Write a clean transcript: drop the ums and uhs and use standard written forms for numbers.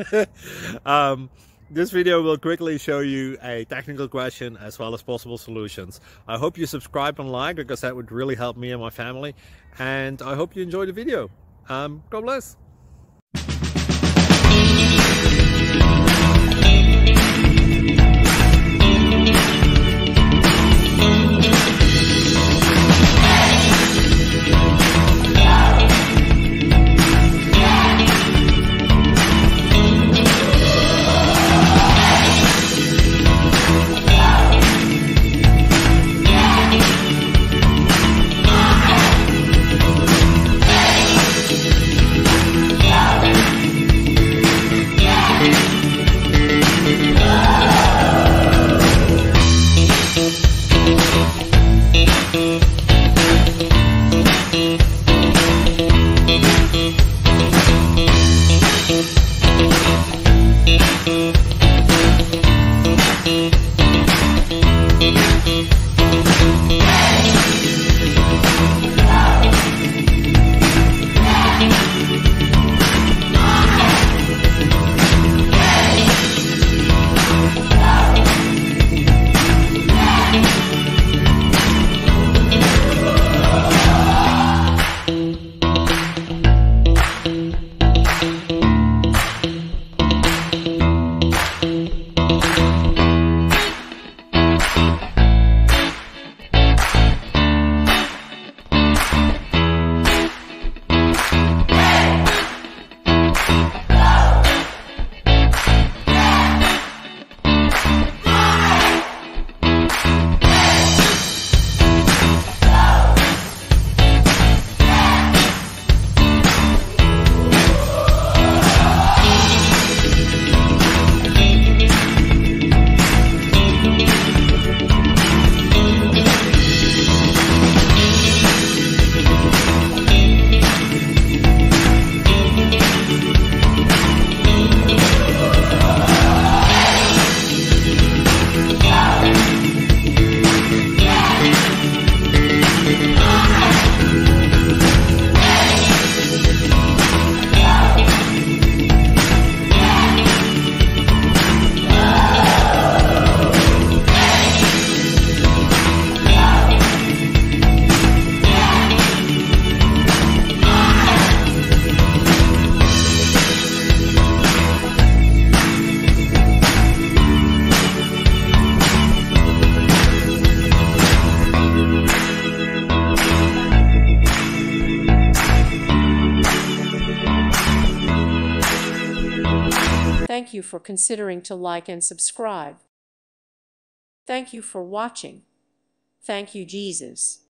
um, this video will quickly show you a technical question as well as possible solutions. I hope you subscribe and like, because that would really help me and my family. And I hope you enjoy the video. God bless. Thank you for considering to like and subscribe. Thank you for watching. Thank you, Jesus.